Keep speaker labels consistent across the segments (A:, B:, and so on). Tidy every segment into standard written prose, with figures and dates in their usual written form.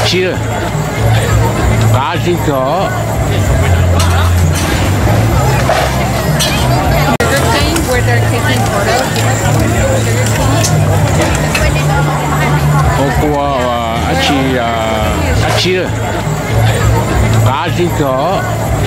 A: chi rồi cá chi chó
B: Where they're taking photos.
A: qua chi rồi cá chi chó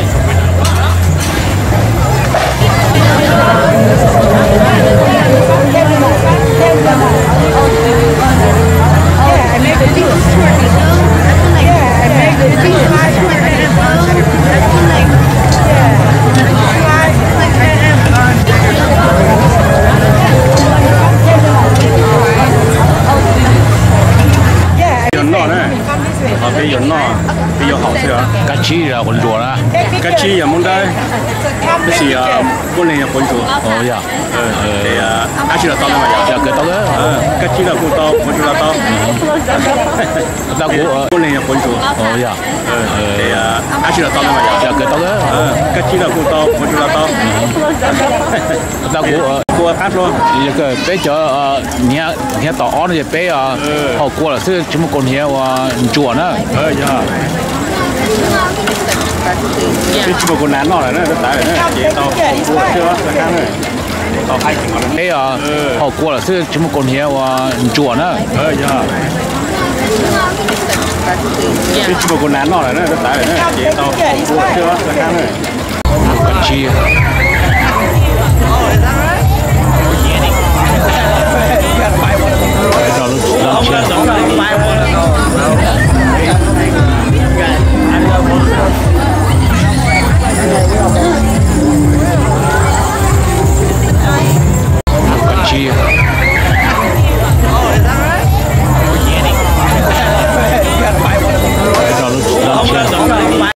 C: bây giờ nó bây giờ hậu chưa
A: cá chi là con rùa đó
C: cái chi giờ muốn đây cái gì buôn lên con rùa
A: dạ
C: thì cái chi là to mà
A: dạ cái tao đó
C: cái chi là con to con rùa là to
A: tao của
C: buôn lên con rùa
A: dạ
C: thì cái chi là to mà
A: dạ cái tao đó
C: cái chi là con to con rùa là to
A: tao của
C: cắt luôn
A: cái bé cho nhà nhà tỏ on thì bé họ qua là chứ chúng con hiểu chùa nữa
C: dạ cái chỉ một con nán nọ này nó tại này nó to chưa là căng này to hai cái
A: bé họ qua là chứ chúng con hiểu chùa nữa
C: dạ cái chỉ một con nán nọ này nó tại này nó to chưa là căng này
A: chi